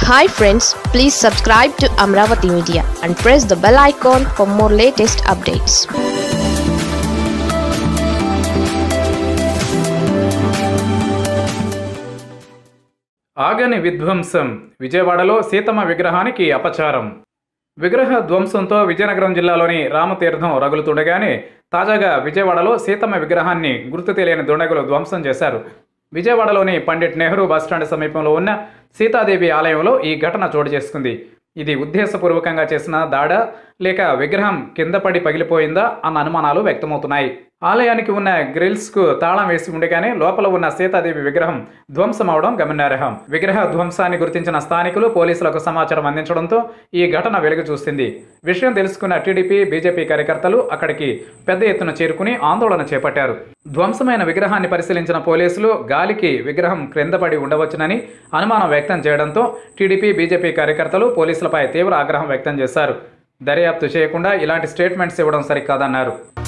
Hi friends, please subscribe to Amaravathi Media and press the bell icon for more latest updates. ఆగని విధ్వంసం విజయవాడలో సీతమ్మ విగ్రహానికి అపచారం. విగ్రహ ధ్వంసంతో విజయనగరం జిల్లాలోని రామతీర్థం రగులుతుండగానే తాజాగా విజయవాడలో సీతమ్మ విగ్రహాన్ని గుర్తు తెలియని దుండగులు ధ్వంసం చేశారు. విజయవాడలోని పండిట్ నెహ్రూ బస్టాండ్ సమీపంలో ఉన్న సీతాదేవి ఆలయంలో ఈ ఘటన చోటు చేసుకుంది. ఇది ఉద్దేశపూర్వకంగా చేసిన దాడా లేక విగ్రహం కింద పడి పగిలిపోయిందా అన్న అనుమానాలు వ్యక్తమవుతున్నాయి. ఆలయానికి ఉన్న గ్రిల్స్కు తాళం వేసి ఉండగానే లోపల ఉన్న సీతాదేవి విగ్రహం ధ్వంసమవడం గమనార్హం. విగ్రహ ధ్వంసాన్ని గుర్తించిన స్థానికులు పోలీసులకు సమాచారం అందించడంతో ఈ ఘటన వెలుగు చూసింది. విషయం తెలుసుకున్న టీడీపీ, బీజేపీ కార్యకర్తలు అక్కడికి పెద్ద ఎత్తున చేరుకుని ఆందోళన చేపట్టారు. ధ్వంసమైన విగ్రహాన్ని పరిశీలించిన పోలీసులు గాలికి విగ్రహం క్రింద పడి ఉండవచ్చునని అనుమానం వ్యక్తం చేయడంతో టీడీపీ, బీజేపీ కార్యకర్తలు పోలీసులపై తీవ్ర ఆగ్రహం వ్యక్తం చేశారు. దర్యాప్తు చేయకుండా ఇలాంటి స్టేట్మెంట్స్ ఇవ్వడం సరికాదన్నారు.